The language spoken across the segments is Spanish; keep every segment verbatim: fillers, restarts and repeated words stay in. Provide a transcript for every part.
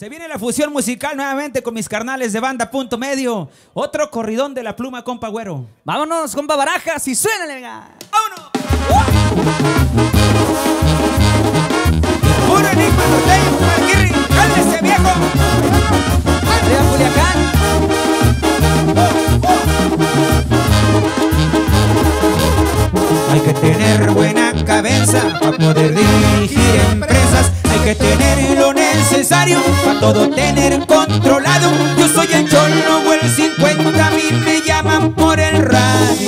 Se viene la fusión musical nuevamente con mis carnales de banda Punto Medio. Otro corridón de la pluma, compa Güero. Vámonos, compa Barajas, y suénale, venga. ¡Vámonos! ¡Puro enigma norteño, Marquirri! ¡Cálmese, viejo! Arriba, Culiacán. Hay que tener buena cabeza para poder dirigir empresas. Hay que tener lo necesario para todo tener controlado. Yo soy el Cholo o el cincuenta, a mí me llaman por el radio.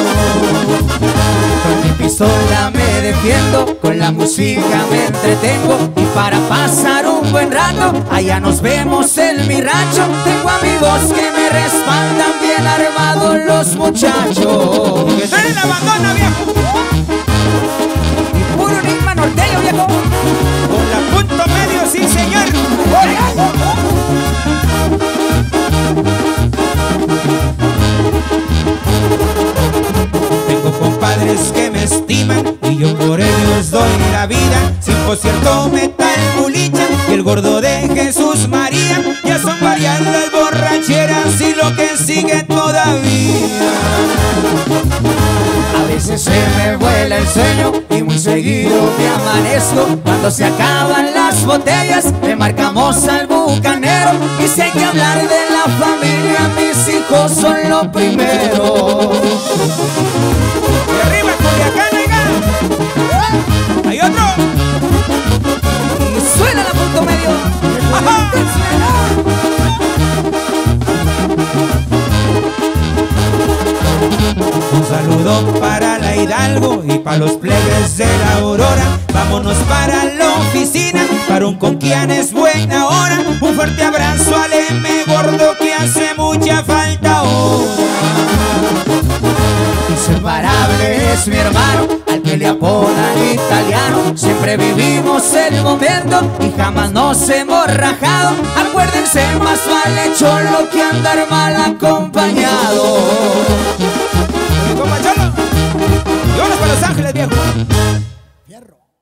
Con mi pistola me defiendo, con la música me entretengo. Y para pasar un buen rato, allá nos vemos en mi rancho. Tengo amigos que me respaldan, bien armados los muchachos. ¡Que suene la bandona, viejo! Y puro enigma norteño, viejo. Con la Punto Medio, sí, señor. Tengo compadres que me estiman y yo por ellos doy la vida. cien por ciento metal bulicha y el gordo de Jesús María. Ya son varias las borracheras y lo que sigue todavía. A veces se me vuela el sueño y muy seguido me amanezco. Cuando se acaban las botellas le marcamos al bucanero. Y si hay que hablar de la familia, mis hijos son lo primero. Y arriba, Culiacán, venga. Hay otro. Y suena la Punto Medio. Ajá. Un saludo para la Hidalgo y para los plebes de la Aurora. Vámonos para la oficina, para un Conquian es buena hora. Un fuerte abrazo al M gordo que hace mucha falta ahora. Inseparable es mi hermano, al que le apodan italiano. Siempre vivimos el momento y jamás nos hemos rajado. Acuérdense, más vale Cholo que andar mal acompañado. Y como Cholo, y vámonos para Los Ángeles, viejo. Fierro.